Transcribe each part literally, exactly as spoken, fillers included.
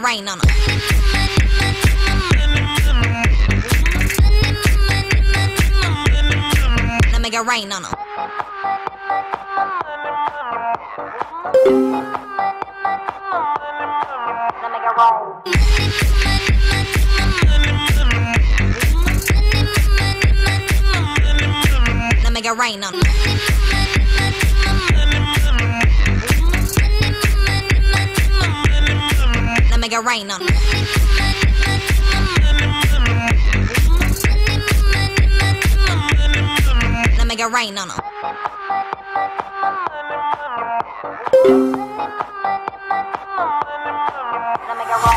rain on 'em. Now make it rain on 'em. Now make it roll. Now make it rain on 'em. Now make it rain on 'em. Now make it rain on 'em. Now make it roll.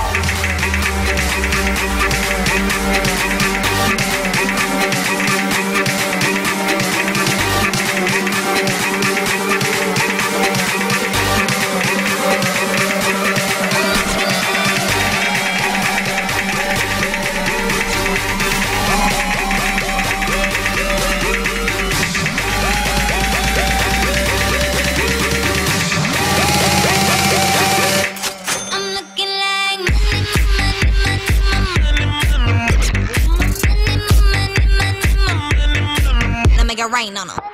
Make it rain on 'em.